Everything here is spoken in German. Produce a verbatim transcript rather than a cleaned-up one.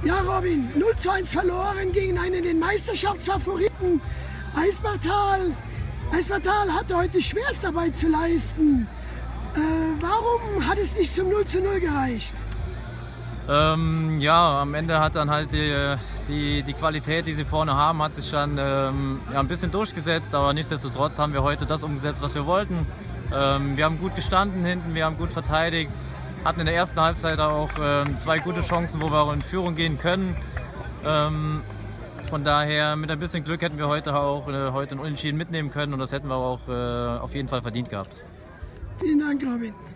Ja, Robin, null zu eins verloren gegen einen den Meisterschaftsfavoriten. Eisbachtal. Eisbachtal hatte heute Schwerstarbeit zu leisten. Äh, warum hat es nicht zum null zu null gereicht? Ähm, ja, am Ende hat dann halt die, die, die Qualität, die sie vorne haben, hat sich dann ähm, ja, ein bisschen durchgesetzt, aber nichtsdestotrotz haben wir heute das umgesetzt, was wir wollten. Ähm, wir haben gut gestanden hinten, wir haben gut verteidigt, hatten in der ersten Halbzeit auch ähm, zwei gute Chancen, wo wir auch in Führung gehen können. Ähm, von daher, mit ein bisschen Glück hätten wir heute auch äh, heute einen Unentschieden mitnehmen können und das hätten wir auch äh, auf jeden Fall verdient gehabt. Vielen Dank, Robin.